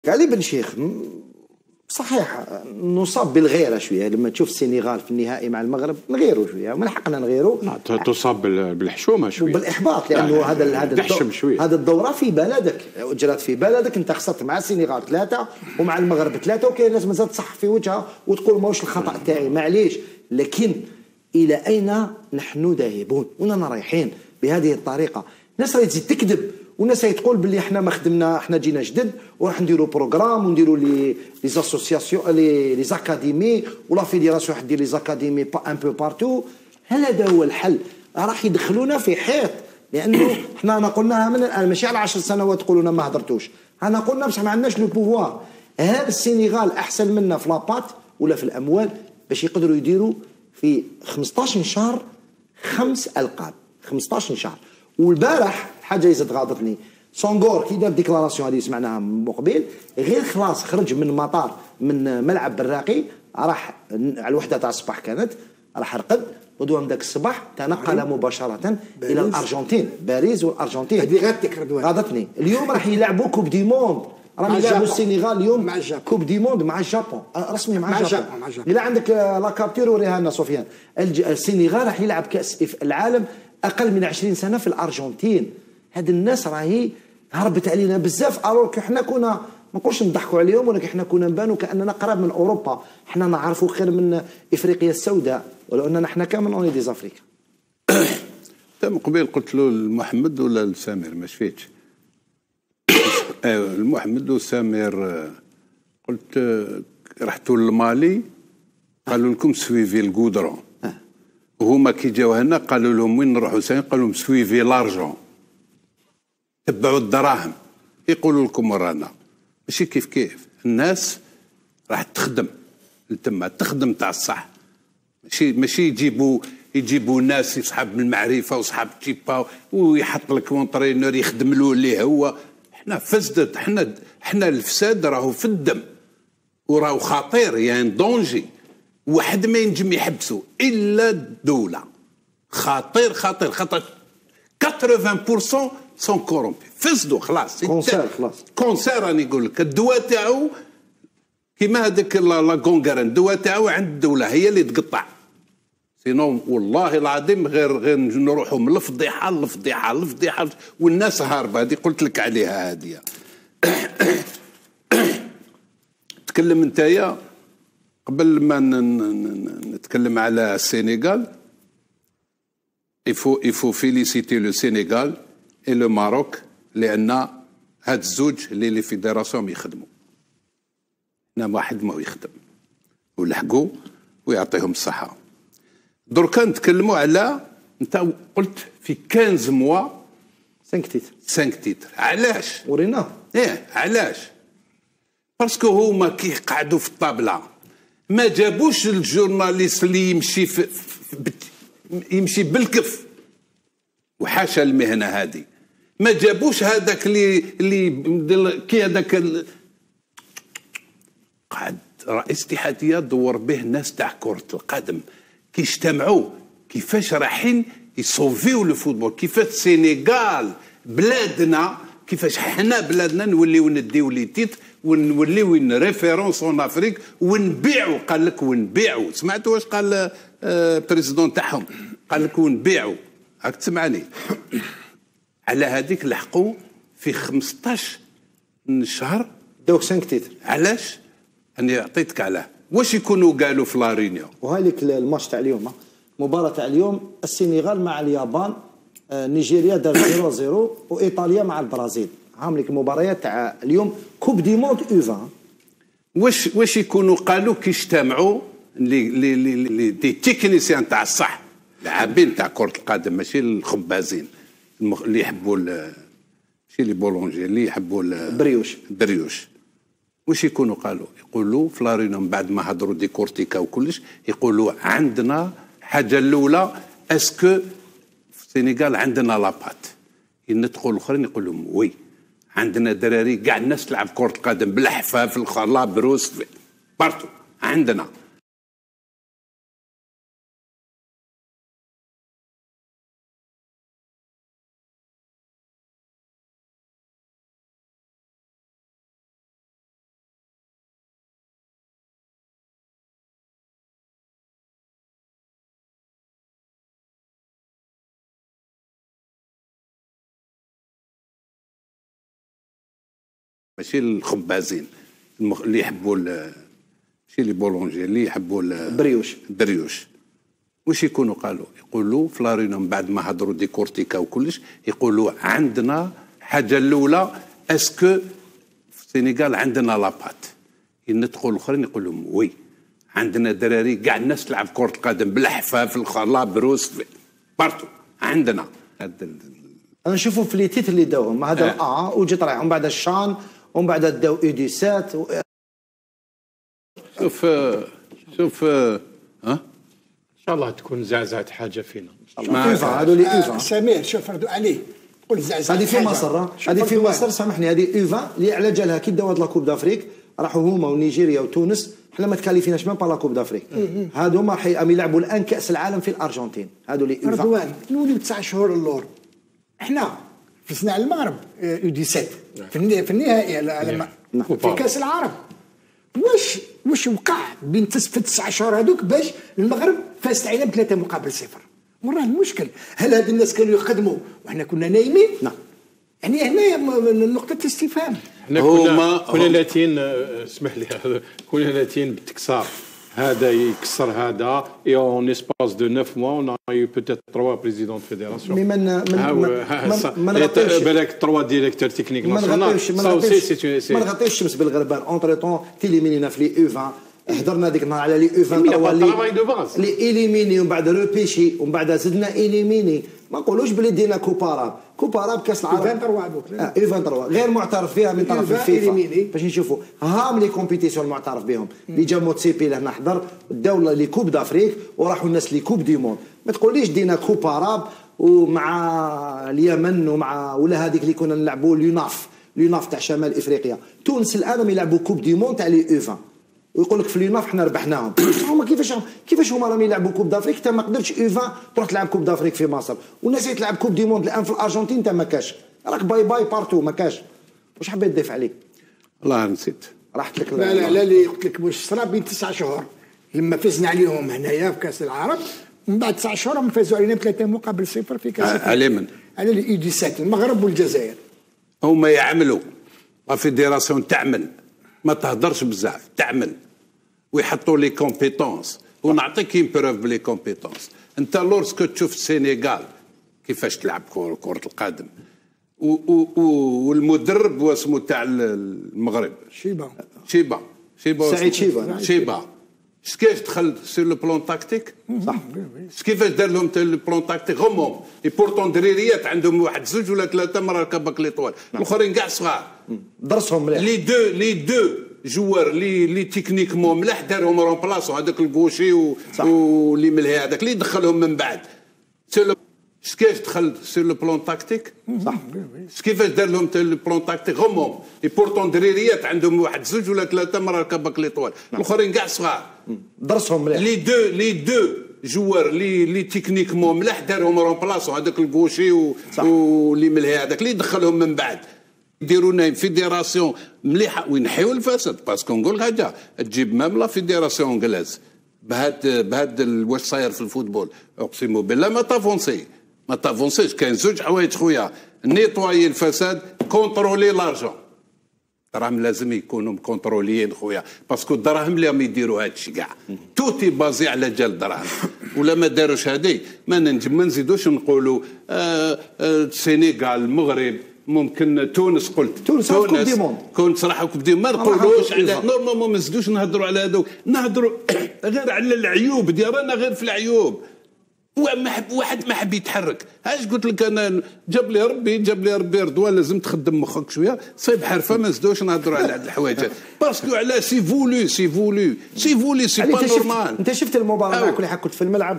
علي بن شيخ صحيح نصاب بالغيره شويه لما تشوف السنغال في النهائي مع المغرب نغيروا شويه، من حقنا نغيروا. تصاب بالحشومه شويه وبالاحباط لانه هذا الدوره في بلدك، جرات في بلدك، انت خسرت مع السنغال 3 ومع المغرب 3 وكاين ناس مازال تصح في وجهها وتقول ماهوش الخطا تاعي معليش، لكن الى اين نحن ذاهبون؟ وين رايحين بهذه الطريقه؟ الناس راهي تزيد تكذب والناس تقول باللي احنا ما خدمنا، احنا جينا جدد وراح نديروا بروغرام ونديروا لي زاسوسياسيون لي زاكاديمي ولا فيديراسيون راح دير لي زاكاديمي ان بو بارتو. هذا هو الحل، راح يدخلونا في حيط، لانه احنا انا قلناها من الان ماشي على 10 سنوات تقولوا لنا ما هضرتوش، انا قلنا بصح ما عندناش لو بوفوار. هذا السنغال احسن منا في لابات ولا في الاموال باش يقدروا يديروا في 15 شهر 5 ألقاب 15 شهر. والبارح حاجه يزيد غاضتني، سونغور كي دار ديكلاراسيون هذه سمعناها من مقبل، غير خلاص خرج من مطار من ملعب براقي راح على الوحده تاع الصباح كانت، راح رقد غدوه من ذاك الصباح تنقل مباشره الى الارجنتين، باريس والارجنتين. هذه غاضتني. اليوم راح يلعبوا كوب دي موند، راهم يلعبوا السنغال اليوم كوب دي موند مع الجابون، رسمي مع الجابون. الا عندك لا كابتور وريها لنا سفيان، السنغال راح يلعب كاس العالم اقل من 20 سنه في الارجنتين. هاد الناس راهي هربت علينا بزاف، الوغ احنا كنا ما نقولش نضحكوا عليهم، ولكن احنا كنا نبانوا كاننا قراب من اوروبا، احنا نعرفوا خير من افريقيا السوداء، ولو اننا احنا كامل اوني دي افريكا. انت من قبيل قلت له لمحمد ولا لسامر ما شفيتش؟ ايوا لمحمد وسامر قلت رحتوا للمالي قالوا لكم سويفي الكودرون، وهما كي جاو هنا قالوا لهم وين نروحوا ساين؟ قالوا لهم سويفي لارجون، تبعوا الدراهم. يقولوا لكم ورانا ماشي كيف كيف، الناس راح تخدم لتما تخدم تاع الصح، ماشي يجيبوا ناس يصحاب المعرفه وصحاب تيبا ويحط لك اونترينور يخدم له اللي هو. احنا فسدت، احنا الفساد راهو في الدم وراهو خطير، يعني دونجي واحد ما ينجم يحبسه الا الدوله. خطير خطير خطير. 80% سون كورومبي، فسدوا خلاص. كونسير خلاص، كونسير. راني نقول لك الدواء تاعو كيما هذيك لا كونغران، الدواء تاعو عند الدوله هي اللي تقطع، سينو والله العظيم غير نروحوا من الفضيحه للفضيحه للفضيحه والناس هاربه. هذه قلت لك عليها هذه. تكلم نتايا قبل ما نتكلم على السنغال. il faut féliciter le Sénégal et le Maroc لأن هاد الزوج اللي لي فيدراسيون يخدموا، هنا واحد ما يخدم ولحقوا ويعطيهم الصحة. دركا نتكلموا على، انت قلت في 15 موا 5 تيتر. علاش؟ وريناه. علاش؟ باسكو هما كي قعدوا في الطابله ما جابوش الجورناليست اللي يمشي بالكف، وحاشا المهنه هذه، ما جابوش هذاك اللي كي هذاك قعد رئيس اتحاديه دور به ناس تاع كره القدم كي اجتمعوا كيفاش رايحين يصوفيو لو فوتبول، كيفاش السنغال بلادنا، كيفاش حنا بلادنا نوليو نديو لي تيت ونوليو ريفيرونس اون افريك ونبيعوا. قال لك ونبيعوا، سمعتوا واش قال بريزيدون تاعهم؟ قال لك ونبيعوا، راك تسمعني. على هذيك لحقوا في 15 شهر دوك 5 تيتر. علاش؟ اني عطيتك علاه. واش يكونوا قالوا في لارينيو؟ وهايليك الماتش تاع اليوم، المباراه تاع اليوم السنغال مع اليابان، نيجيريا دار 0-0 وايطاليا مع البرازيل. هامليك المباريات تاع اليوم كوب دي موند U20. واش يكونوا قالوا كي اجتمعوا لي دي تكنيسيان تاع الصح، لاعبين تاع كره القدم ماشي الخبازين اللي يحبوا ماشي لي بولونجي اللي يحبوا البريوش. واش يكونوا قالوا؟ يقولوا في لارينوم بعد ما هضروا ديكورتيكا وكلش، يقولوا عندنا حاجه الاولى، اسكو في السنغال عندنا لابات؟ ينطقوا الاخرين يقول لهم وي عندنا دراري كاع الناس تلعب كره القدم بالحفاف الخلا بارتو عندنا. ماشي الخبازين اللي يحبوا ماشي لي بولونجي اللي يحبوا البريوش. واش يكونوا يقولوا في لارينا من بعد ما هضروا ديكورتيكا وكلش، يقولوا عندنا حاجه الاولى اسكو في السنغال عندنا لابات. يندخلوا الاخرين يقول لهم وي عندنا دراري كاع الناس تلعب كره القدم بالحفاف لابروس بارتو عندنا. انا نشوفوا في لي تيتر اللي داوهم هذا وجي طلع ومن بعد الشان ومن بعد داو اوديسات شوف ان شاء الله تكون زعزعت حاجه فينا. هذو لي اوفا سمير شوف ردوا عليه قول زعزعت. هذه في مصر، هذه في مصر سامحني، هذه اوفا اللي على جالها كي داو هاد لاكوب دافريك راحوا هما ونيجيريا وتونس، حنا ما تكاليفيناش ميم با لاكوب دافريك. هادو ما يلعبوا الان كاس العالم في الارجنتين. هادو لي اوفا رضوان نوليو 9 شهور اللور احنا فزنا على المغرب U17 في النهائي في كاس العرب. واش وقع بين في 9 شهور هذوك باش المغرب فازت علينا ب3-0؟ وراه المشكل هل هاد الناس كانوا يخدموا وحنا كنا نايمين؟ نعم. يعني هنا نقطة استفهام. احنا كنا لاتين اسمح لي كنا لاتين بالتكسار هذا يكسر هذا اي اون اسباس دو 9 موا اون اي بوتيت 3 بريزيدون دو فيدراسيون. مي ما نغطيوش بالك 3 ديريكتور تكنيك ناسيونال ما نغطيوش الشمس بالغربال. اونتر طون تيليمينينا في لي اوفا، حضرنا ديك النهار على لي اوفا اللي ايليميني ومن بعد روبيشي ومن بعد زدنا ايليميني. ما نقولوش بلي دينا كوبارا بكاس العالم ايفان 3 غير معترف فيها من طرف الفيفا باش نشوفوا هام لي كومبيتيسيون المعترف بهم اللي جا موتسيبي لهنا حضر الدوله لي كوب دافريك وراحوا الناس لي كوب دي مون. ما تقوليش دينا كوبارا ومع اليمن ولا هذيك اللي كنا نلعبوا ليوناف تاع شمال افريقيا. تونس الان يلعبوا كوب دي مون تاع لي ايفان ويقول لك في ليوناف حنا ربحناهم. هما كيفاش هما راهم يلعبوا كوب دافريك؟ انت ما قدرتش ايفا تروح تلعب كوب دافريك في مصر، والناس اللي تلعب كوب دي موند الان في الارجنتين انت ما كاش، راك باي بارتو ما كاش. واش حبيت تضيف عليه؟ والله نسيت راحت لك. لا اللي قلت لك واش صرا بين 9 شهور لما فزنا عليهم هنايا في كاس العرب، من بعد 9 شهور هم فازوا علينا ب3-0 في كاس على من؟ على الاي 17 المغرب والجزائر. هما يعملوا لا فيدراسيون تعمل ما تهدرش بزاف تعمل ويحطوا لي كومبيتونس ونعطيك كيم بروف بلي كومبيتونس. انت لورسكو تشوف السنغال كيفاش تلعب كرة القدم والمدرب واسمه تاع المغرب سعيد شيبا كيفاش دخل سير لو بلون تاكتيك صح كيفاش دار لهم لو بلون تاكتيك همهم اي بورتون دريريات عندهم واحد 2 ولا 3 مرات كبك ليطوال الاخرين كاع صغار درسهم مليح لي دو جوار لي تكنيكمون ملاح دارهم رومبلاسون هذاك الكوشي واللي ملهي هذاك اللي دخلهم من بعد كيفاش دخل سير لو بلون تاكتيك صح كيفاش دار لهم لو بلون تاكتيك همهم اي بورتون دريريات عندهم واحد 2 ولا 3 مرات كبك ليطوال الاخرين كاع صغار درسهم مليح لي دو جوار لي تكنيكمون ملاح دارهم رومبلاسون هذاك الكوشي واللي ملهي هذاك اللي دخلهم من بعد يديروا لنا فيدراسيون مليحه وينحيوا الفساد باسكو نقول لك حاجه تجيب مام لا فيدراسيون انجلاز بهاد واش صاير في الفوتبول اقسم بالله ما تافونسيش كاين 2 حوايج خويا نيطوايي الفساد كونترولي لارجون الدراهم لازم يكونوا كونتروليين خويا باسكو الدراهم اللي راهم يديروا هذا الشيء كاع توتي بازي على جال الدراهم ولا ما داروش هذه ما نزيدوش نقولوا السنغال المغرب ممكن تونس قلت تونس كنت صراحه كوب دي ما نقولوش على نورمالمون ما نزيدوش نهضروا على هذوك نهضروا غير على العيوب ديالنا غير في العيوب واحد ما حب يتحرك اش قلت لك انا جاب لي ربي رضوان لازم تخدم مخك شويه صيب حرفه ما نزيدوش نهضروا على هاد الحوايج باسكو على سي فولو سي با نورمال. انت شفت المباراه معك اللي كنت في الملعب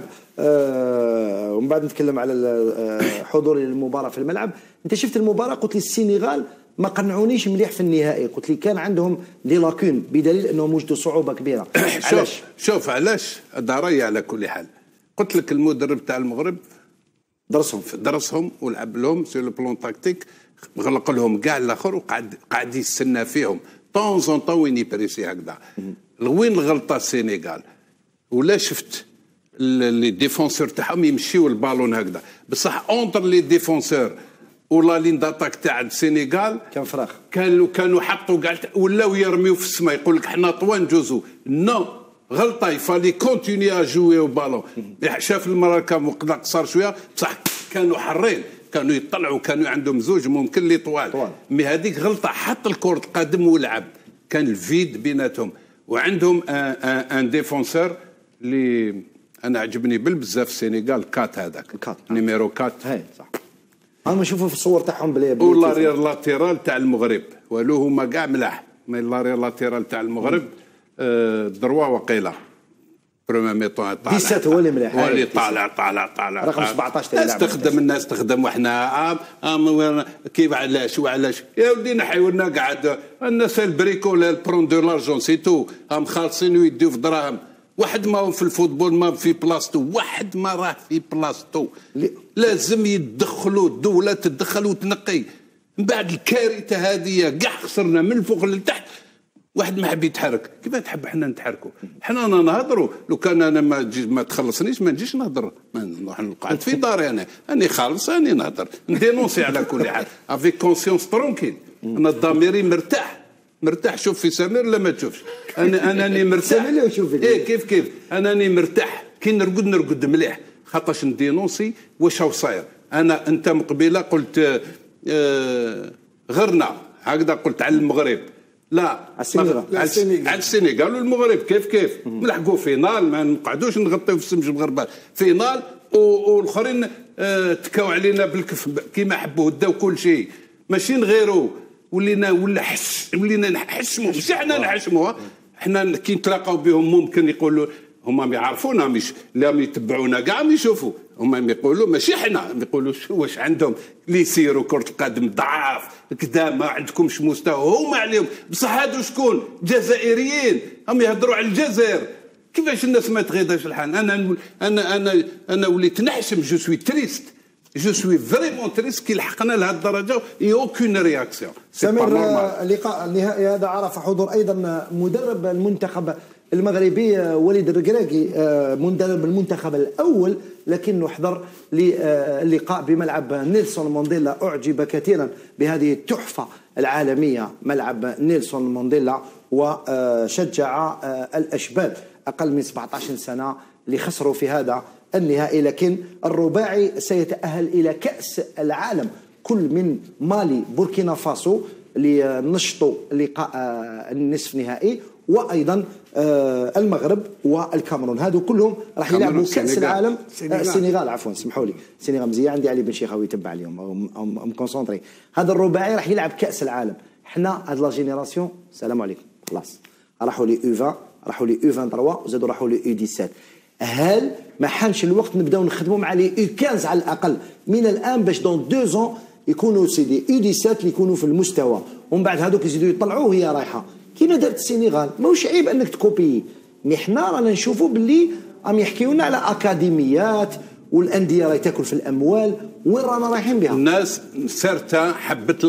ومن بعد نتكلم على حضوري للمباراه في الملعب. انت شفت المباراه قلت لي السنغال ما قنعونيش مليح في النهائي، قلت لي كان عندهم دي لاكون بدليل انهم وجدوا صعوبه كبيره. شوف علاش هذا رايي على كل حال. قلت لك المدرب تاع المغرب درسهم ولعب لهم سي لو بلون تاكتيك غلق لهم كاع الاخر وقعد يستنى فيهم طون وين يبريسي هكذا. وين الغلطه السنغال ولا شفت لي ديفونسور تاعهم يمشيو البالون هكذا بصح اونتر لي ديفونسور ولا لين داتاك تاع السينيغال كان فراغ، كانوا حطوا كاع ولاو يرميو في السماء، يقول لك حنا طوان جوزو نو غلطه، يفالي كونتيني ا جوي او بالون. شاف المراه كان وقت قصر شويه بصح كانوا حرين، كانوا يطلعوا، كانوا عندهم زوج ممكن لي طوال. مي هذيك غلطه، حط الكره القدم ولعب، كان الفيد بيناتهم. وعندهم ان ديفونسور اللي انا عجبني بزاف في السينيغال، كات هذاك نيميرو 4. هاي صح، انا نشوفوا في الصور تاعهم بلي ولا ريال لاتيرال تاع المغرب، والو هما كاع ملاح. مي لا ريال لاتيرال تاع المغرب دروا وقيله برومي ميطون طالع 17 هو اللي مليح، هو اللي طالع رقم 17 تاع اللاعب. الناس تخدم وحنا كيف علاش يا ولدي نحيولنا قاعد الناس البريكول البرون دو لارجون سي تو، هم خالصين ويديو في دراهم. واحد ما في الفوتبول ما في بلاصتو، واحد ما راه في بلاصتو، لازم يدخلوا، الدوله تدخل وتنقي. من بعد الكارثه هذه كاع خسرنا من الفوق للتحت، واحد ما حب يتحرك. كيف تحب حنا نتحركوا؟ حنا نهضروا، لو كان انا ما تخلصنيش ما نجيش نهضر، نروح نقعد في داري. انا خالص، انا نهضر ندينونسي على كل حال افيك كونسيونس ترونكيل. انا ضميري مرتاح. شوف في سمير لا ما تشوفش، انني مرتاح. كيف انني مرتاح كي نرقد مليح، خاطرش ندينونسي واش هو صاير. انت مقبله قلت غرنا هكذا، قلت على المغرب لا على السنغال والمغرب كيف نلحقوا فينال، ما نقعدوش نغطيو في السمج المغربال فينال، والاخرين تكاو علينا بالكف كيما حبوا داو كل شيء، ماشي نغيروا. ولينا نحشموا، مش احنا نحشموا، احنا كي نتلاقاو بهم ممكن يقولوا هما ما يعرفونا، مش لا يتبعونا كاع ما يشوفوا، هما يقولوا ماشي احنا، يقولوا واش عندهم اللي يسيروا كرة القدم ضعاف كذا، ما عندكمش مستوى، هما عليهم. بصح هادو شكون؟ جزائريين، هم يهضروا على الجزائر. كيفاش الناس ما تغيضاش الحال؟ انا وليت نحشم، جو سوي تريست، جو سوي فريمون تريست كي لحقنا لهذه الدرجه اي اوكين رياكسيون. سمير، اللقاء النهائي هذا عرف حضور ايضا مدرب المنتخب المغربي وليد الركراكي، مدرب المنتخب الاول، لكنه حضر للقاء بملعب نيلسون مانديلا. اعجب كثيرا بهذه التحفه العالميه ملعب نيلسون مانديلا، وشجع الاشبال اقل من 17 سنه اللي خسروا في هذا النهائي. لكن الرباعي سيتأهل إلى كأس العالم، كل من مالي بوركينا فاسو اللي نشطوا لقاء النصف نهائي، وأيضا المغرب والكاميرون. هذو كلهم راح يلعبوا كأس العالم. السنغال عفوا، سمحوا لي، السنغال مزيان، عندي علي بن شيخاوي يتبع اليوم مكونسونطري. هذا الرباعي راح يلعب كأس العالم. حنا هاد لا جينيراسيون السلام عليكم خلاص، راحوا لي U20، راحوا لي U23، وزادوا راحوا لي U17. هل ما حانش الوقت نبداو نخدموا مع لي U15 على الاقل من الان، باش دون 2 ans يكونوا سيدي U17 اللي يكونوا في المستوى، ومن بعد هذوك يزيدوا يطلعوا وهي رايحه كيما دارت السنغال. ماهوش عيب انك تكوبي، مي حنا رانا نشوفوا باللي راهم يحكيونا على اكاديميات، والانديه راهي تاكل في الاموال. وين رانا رايحين بها؟ الناس سرتا حبت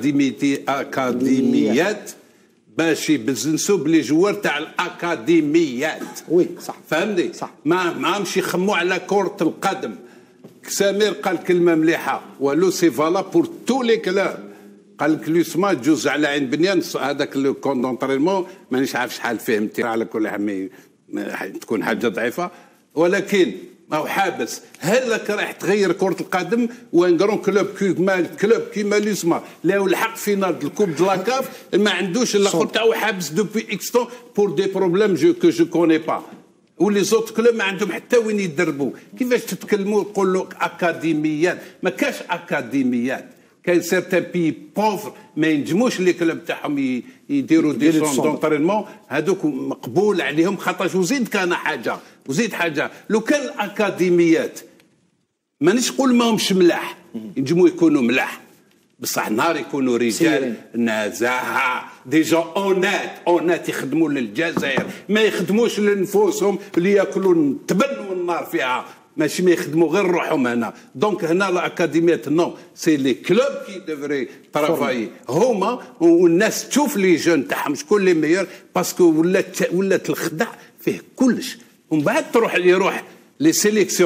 الاكاديميات باش يبزنسوا بلي جوار تاع الاكاديميات. وي صح، فهمني صح. ما مش يخموا على كرة القدم. سمير قال كلمه مليحه، ولو سي فالا بور تو لي كلاب. قال لك لوسما جوز على عين بنيان، هذاك لو كون دونطرينمون مانيش عارف شحال فهمتي، على كل حال تكون حاجه ضعيفه، ولكن ما هو حابس. هلك راح تغير كرة القدم، وان كرون كلوب كيما لوسما لاو الحق فينال الكوب دو لاكاف ما عندوش اللقب تاعو، حابس دوبي اكس طون بور دي بروبليم كو جو كوني با. ولي زوت كلوب ما عندهم حتى وين يدربوا. كيفاش تتكلموا تقولوا اكاديميات؟ ما كاش اكاديميات. كاين سيرتان بي بوفر ما ينجموش لي كلوب تاعهم يديروا دي سون دونطرينمون، هذوك مقبول عليهم. خاطر وزيد كان حاجه لو كان الاكاديميات مانيش نقول ماهمش ملاح، ينجموا يكونوا ملاح، بصح نهار يكونوا رجال نزاهه ديجا اونات يخدموا للجزائر، ما يخدموش لنفوسهم اللي ياكلوا التبن والنار فيها، ماشي ما يخدموا غير روحهم هنا. دونك هنا الاكاديميات نو سي لي كلوب كي ديفري ترافاي هما، والناس تشوف لي جون تاعهم شكون لي ميور، باسكو ولات الخدع فيه كلش. ومن بعد يروح لي سيليكسيون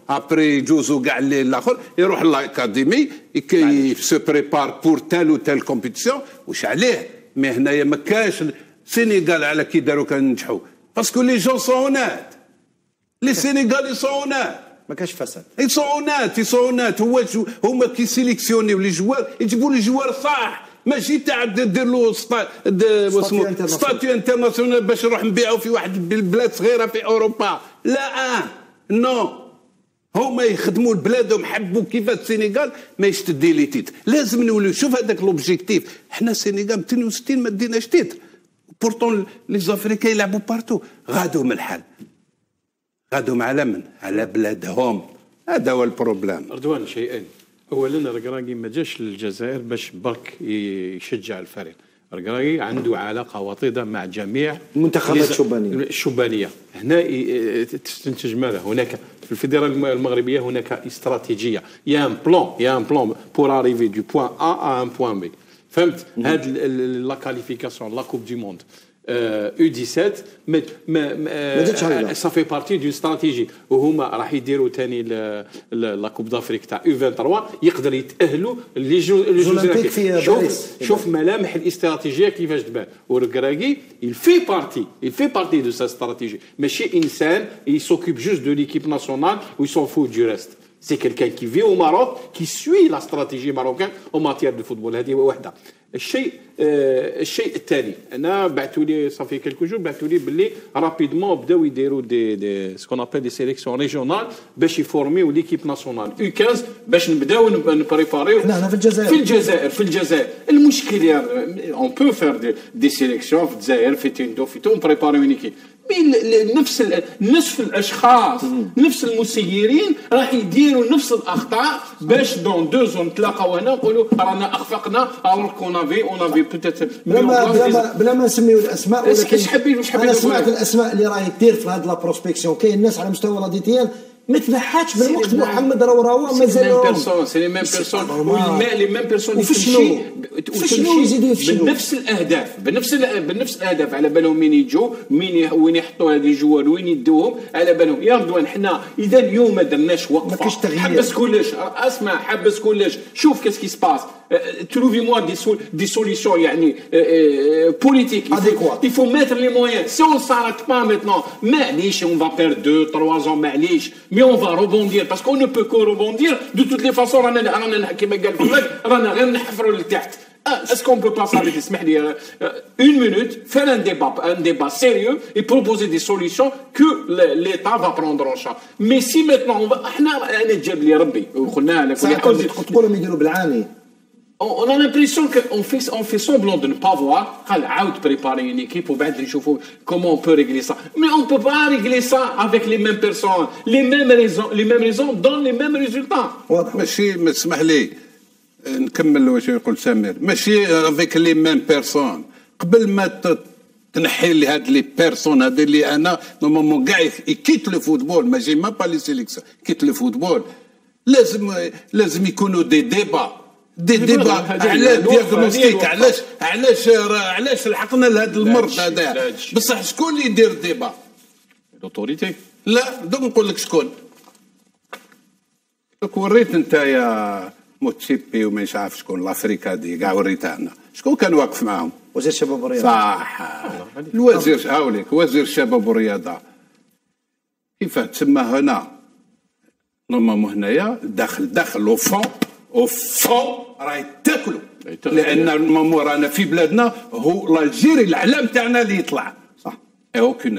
ابري يجوزوا كاع الليل الاخر يروح لاكاديمي سو بريبار بور تال و تال كومبيتيسيون. واش عليه؟ مي هنايا ما كاش السينيغال على كي داروا كنجحوا باسكو لي جون سون اونات، لي سينيغالي سون اونات، ما كاش فساد، يصونات هما كي سيليكسيونيو لي جوار يجيبوا لي جوار صح، ماشي تاع دير له ستاتيو انترناسيونال باش نروح نبيعوا في واحد البلاد صغيره في اوروبا. لا نو، هما يخدموا لبلادهم، حبوا كيفاش السينيغال ما يشتدي لي تيت. لازم نوليو شوف هذاك لوبجيكتيف. حنا السينيغال 62 ما ديناش تيتر، بورتون لي زافريكا يلعبوا بارتو. غادوا من الحال، غادوا على من؟ على بلادهم. هذا هو البروبليم. رضوان شيئين، اولا الركراكي ما جاش للجزائر باش برك يشجع الفريق، الركراكي عنده علاقه وطيده مع جميع المنتخبات الشبانيه. هنا تستنتج ماذا؟ هناك في الفيدراليه المغربيه هناك استراتيجيه، يا ان بلان بور اريفي دو بوين ا ا ان بوين بي. فهمت؟ هاد لا كاليفيكاسيون لا كوب دو موند U17 ça fait partie d'une stratégie. وهما راح يديروا ثاني لا كوب دافريك تاع U23 يقدر يتاهلوا لي جوز. شوف ملامح الاستراتيجيه كيفاش تبان. والكراكي il fait partie de sa stratégie. ماشي انسان il s'occupe juste de l'équipe nationale ou il s'en fout du reste. C'est quelqu'un qui vit au Maroc, qui suit la stratégie marocaine en matière de football. هذه واحده. الشيء الثاني، انا بعثوا لي صافي كلكو جور بعثوا لي باللي رابيدمون بداو يديروا دي سكون ابل دي سيليكسيون ريجيونال باش يفورميو ليكيب ناسيونال U15 باش نبداو نبريباريو هنا في الجزائر. المشكل يعني اون بو فير دي سيليكسيون في الجزائر في تيندو في تون بريباريو اون ايكيب، نفس الاشخاص نفس المسيرين راح يديروا نفس الاخطاء باش دون 2 زون نتلاقاو هنا نقولوا رانا اخفقنا او كون افي بوتيتر بلا ما نسميو الاسماء. ولكن انا سمعت الاسماء اللي راهي دير في هذه لا بروسبكسيون. كاين الناس على مستوى لاديتيال ما تبعاتش بالوقت. محمد راهو مازال سي لي ميم بيرسون لي ميم بيرسون وشنو يزيدوا يفشلوا بنفس الاهداف على بالهم مين يجوا وين يحطوا هذه الجوار وين يدوهم على بالهم. يا رضوان حنا اذا اليوم ما درناش وقفه حبس كلش، اسمع حبس كلش، شوف كيس كي سباس trouver moi des solutions يعني politiques. Il faut mettre les moyens. Si on s'arrête pas maintenant, معليش on va perdre 2-3 ans معليش، mais on va rebondir parce qu'on ne peut que rebondir. De toutes les façons رانا كما قال فلان رانا غير نحفروا لتحت. Est-ce qu'on peut pas s'arrêter اسمح لي une minute, faire un débat sérieux et proposer des solutions que l'État va prendre en charge. Mais si maintenant احنا انا جاب لي ربي وقلنا لك تقولوا يديروا بالعاني. On a l'impression qu'on fait semblant de ne pas voir. On a préparé une équipe pour comment on peut régler ça. Mais on ne peut pas régler ça avec les mêmes personnes. Les mêmes raisons donnent les mêmes résultats. ماشي ما تسمح لي نكمل واش يقول سمير. ماشي avec les mêmes personnes. قبل ما تنحي لي هاد لي بيرسون هذا اللي انا نورمالمون كاع يكيت لو فوتبول ماشي ما با لي سيليكسيون كيت لو فوتبول. لازم يكونوا دي ديبا على دياغنوستيك. علاش لحقنا لهذا المرض هذا؟ بصح شكون اللي يدير ديبا؟ لوتوريتي. لا دوك نقول لك شكون. دوك وريت انت يا موتشيبي وماش عارف شكون لافريكا دي كاع وريتها لنا شكون كان واقف معاهم؟ وزير الشباب والرياضه. صح الوزير هاوليك وزير الشباب والرياضه كيف تسمى هنا نورمالمون هنايا داخل او فون راهي تاكلوا. لان المامور رانا في بلادنا هو الجيري العلام تاعنا اللي يطلع صح. اوكين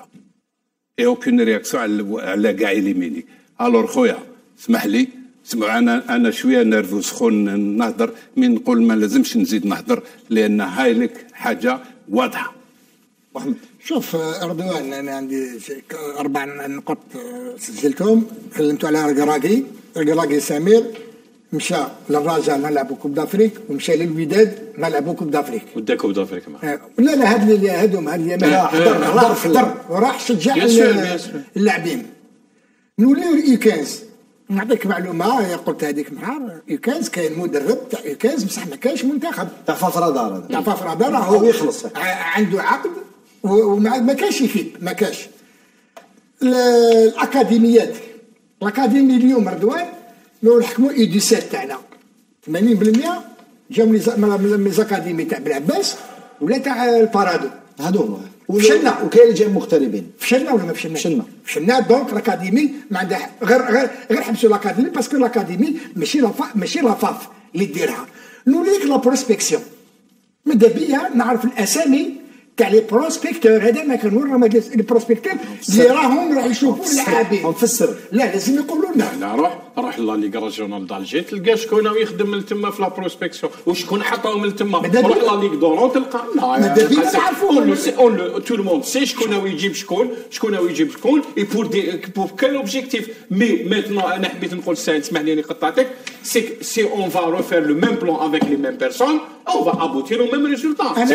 رياكسيون على كاع ليميني. الور خويا اسمح لي سمع انا شويه نرفوز خون نهضر من نقول ما لازمش نزيد نهضر لان هاي لك حاجه واضحه. محمد شوف رضوان انا عندي 4 نقط سجلتهم. كلمتوا على ركراكي سمير مشى للرجاء نلعبوا كوب دافريك ومشى للوداد نلعبوا كوب دافريك. ودا كوب دافريك معاه. لا هادهم حضر وراح شجع اللاعبين. نوليو U15 نعطيك معلومه قلت هذيك النهار. U15 كاين مدرب تاع U15 بصح ما كانش منتخب تاع فافرادار هو يخلص عنده عقد وما كانش يفيد ما كانش. الاكاديميات الاكاديمي اليوم رضوان لو نحكموا اي دي سيت تاعنا 80% جاو من زاكاديمي تاع بلعباس ولا تاع البارادو هادو هما فشلنا. وكاين اللي جاي مغتربين. فشلنا ولا ما فشلناش؟ فشلنا دونك الاكاديمي ما عندها غير حبسوا الاكاديمي باسكو الاكاديمي ماشي لافاف اللي ديرها. نوريك لا بروسبكسيون ماذا بيا نعرف الاسامي تاع لي بروسبكتور. هذا ما كانوا راهم لي بروسبكتور اللي راهم راح يشوفوا اللاعبين. نفسر لا لازم يقولوا لنا. لا روح لا ليغا ريجيونال دالجي تلقى شكون يخدم من تما في لا بروسبكسيون وشكون حطاهم من تما. روح لا ليغ دورون تلقى ماذا بينا نعرفوهم. تو لو موند سي شكون يجيب شكون اي بور كال اوبجيكتيف. مي ميتنون انا حبيت نقول اسمح لي قطعتك سي اون فا ريفير لو ميم بلان افيك لي ميم بيرسون اون فا ابوتير او ميم ريزولتا.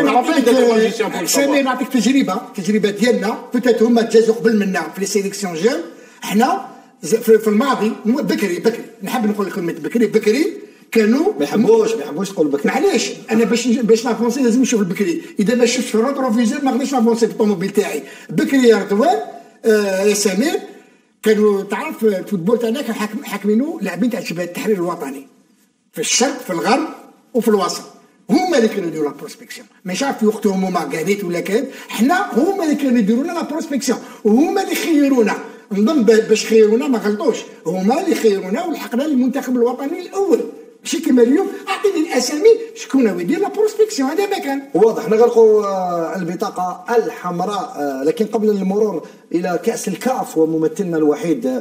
انا نعطيك تجربه ديالنا بوتيت هما تجازوا قبل منا في لي سيليكسيون جون. حنا في الماضي بكري نحب نقول لكم بكري كانوا ما يحبوش تقول بكري. معليش انا باش نافونسي لازم نشوف البكري. اذا ما شفتش في الروتروفيزور ما نقدرش نافونسي في الطوموبيل تاعي. بكري يا رضوان يا سمير كانوا تعرف الفوتبول تاعنا كان حاكمينه لاعبين تاع جبهه التحرير الوطني في الشرق في الغرب وفي الوسط. هما اللي كانوا يديروا لا بروسبكسيون. مش عارف في وقتهم هما قاعدين ولا كان حنا هما اللي كانوا يديروا لنا لا بروسبكسيون وهما اللي خيرونا. نظن باش خيرونا ما غلطوش هما اللي خيرونا ولحقنا للمنتخب الوطني الاول. ماشي كيما اليوم اعطيني الاسامي شكون يدير لا بروسبكسيون. هذا ما كان واضح. نغلقوا البطاقه الحمراء. لكن قبل المرور الى كاس الكاف وممثلنا الوحيد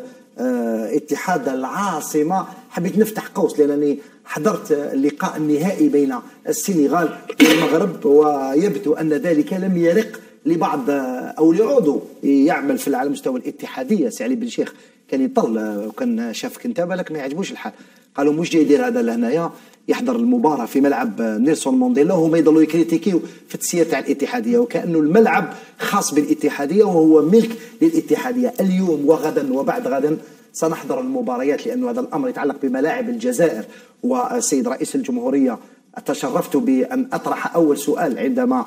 اتحاد العاصمه حبيت نفتح قوس لانني حضرت اللقاء النهائي بين السنغال والمغرب ويبدو ان ذلك لم يرق لبعض او لعضو يعمل على مستوى الاتحاديه سي علي بن شيخ كان يطل وكان شاف كنتابه لك ما يعجبوش الحال. قالوا مش جاي يدير هذا لهنايا يحضر المباراه في ملعب نيلسون مانديلا وهما يضلوا يكريتيكيو في التسيير تاع الاتحاديه وكانه الملعب خاص بالاتحاديه وهو ملك للاتحاديه. اليوم وغدا وبعد غدا سنحضر المباريات لأن هذا الأمر يتعلق بملاعب الجزائر. والسيد رئيس الجمهورية تشرفت بأن أطرح أول سؤال عندما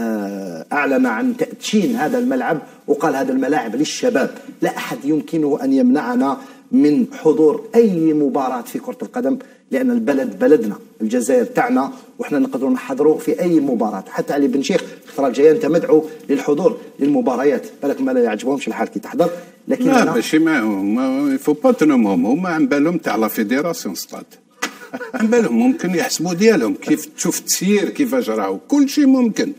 أعلن عن تأتشين هذا الملعب وقال هذا الملاعب للشباب لا أحد يمكنه أن يمنعنا من حضور أي مباراة في كرة القدم لأن البلد بلدنا الجزائر تاعنا وإحنا نقدر نحضروا في أي مباراة. حتى علي بن شيخ الفترة الجاية أنت مدعو للحضور للمباريات. بالك ما لا يعجبهمش الحال كي تحضر لكن لا ماشي معهم فو با تنومهم هما عن بالهم تاع لا فيديراسيون ستاد عن بالهم ممكن يحسبوا ديالهم كيف تشوف تسيير كيفاش راهو كل شيء ممكن.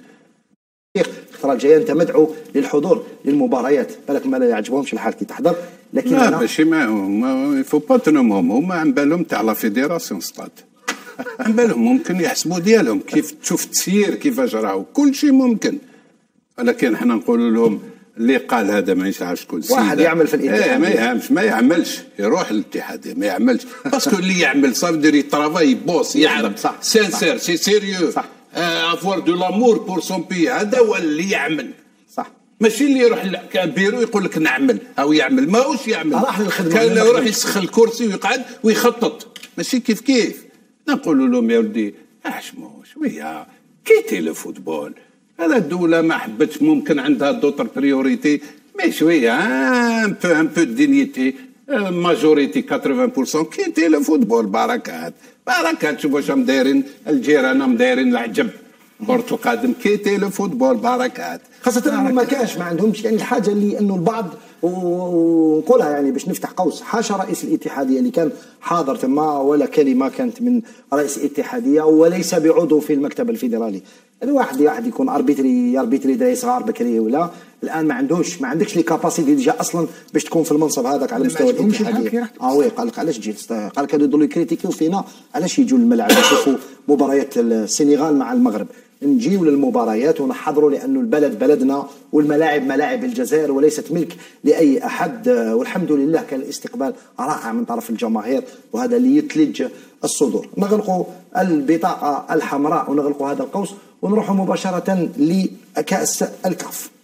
الفترة الجاية أنت مدعو للحضور للمباريات. بالك ما لا يعجبهمش الحال كي تحضر لكن لا ماشي معهم فو با تنومهم هما عن بالهم تاع لا فيديراسيون ستاد عن بالهم ممكن يحسبوا ديالهم كيف تشوف تسيير كيفاش راهو كل شيء ممكن. ولكن حنا نقولوا لهم اللي قال هذا ما ينفعش كل سيد واحد يعمل في الاتحاد ما يعملش يروح للاتحاد ما يعملش باسكو اللي يعمل صافي دير يطرافاي بوس يعرف سانسير سي سيريو افوار دو لامور بور سون بي. هذا هو اللي يعمل صح ماشي اللي يروح بيرو يقول لك نعمل او يعمل ماهوش يعمل كان يروح يسخن الكرسي ويقعد ويخطط ماشي كيف نقول لهم يا ولدي احشموا شويه كيتي لو فوتبول. هذا الدولة ما حبتش ممكن عندها دوتر بريوريتي مي شوية ان بو دينيتي ماجوريتي 80% كيتي لو فوتبول. بركات شوفوا واش دايرين الجيران دايرين العجب كرة القدم كيتي لو فوتبول بركات. خاصة انه ما كانش ما عندهمش يعني الحاجة اللي انه البعض ونقولها يعني باش نفتح قوس حاشا رئيس الاتحادية اللي كان حاضر تما ولا كلمة كانت من رئيس الاتحادية وليس بعضو في المكتب الفيدرالي. الواحد يكون اربيتري دري صغار بكري ولا الان ما عندكش لي كاباسيتي ديجا اصلا باش تكون في المنصب هذاك على مستوى الاتحاديه. وي قال لك علاش تجي قال لك هذو يضلوا يكريتيكيو فينا علاش يجوا للملعب يشوفوا مباريات السنغال مع المغرب. نجيو للمباريات ونحضروا لانه البلد بلدنا والملاعب ملاعب الجزائر وليست ملك لاي احد. والحمد لله كان الاستقبال رائع من طرف الجماهير وهذا اللي يثلج الصدور. نغلقوا البطاقه الحمراء ونغلقوا هذا القوس ونروح مباشره لكاس الكاف.